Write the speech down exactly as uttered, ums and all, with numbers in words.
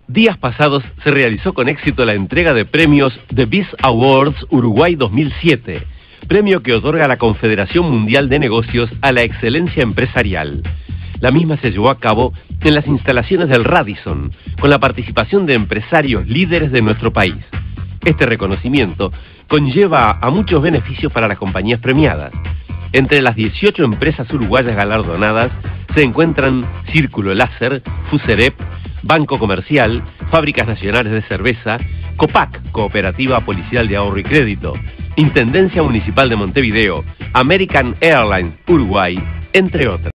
Días pasados se realizó con éxito la entrega de premios The Biz Awards Uruguay dos mil siete, premio que otorga la Confederación Mundial de Negocios a la excelencia empresarial. La misma se llevó a cabo en las instalaciones del Radisson, con la participación de empresarios líderes de nuestro país. Este reconocimiento conlleva a muchos beneficios para las compañías premiadas. Entre las dieciocho empresas uruguayas galardonadas se encuentran Círculo Láser, Fuserep, Banco Comercial, Fábricas Nacionales de Cerveza, COPAC, Cooperativa Policial de Ahorro y Crédito, Intendencia Municipal de Montevideo, American Airlines Uruguay, entre otras.